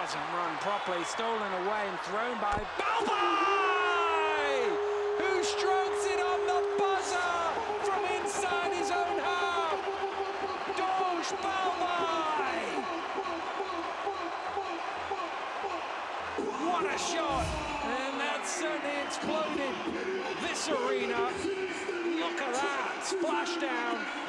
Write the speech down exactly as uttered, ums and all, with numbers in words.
Doesn't run properly, stolen away and thrown by Balbay, who strokes it on the buzzer from inside his own half. Dogus Balbay. What a shot, and that certainly exploded this arena. Look at that, splashdown.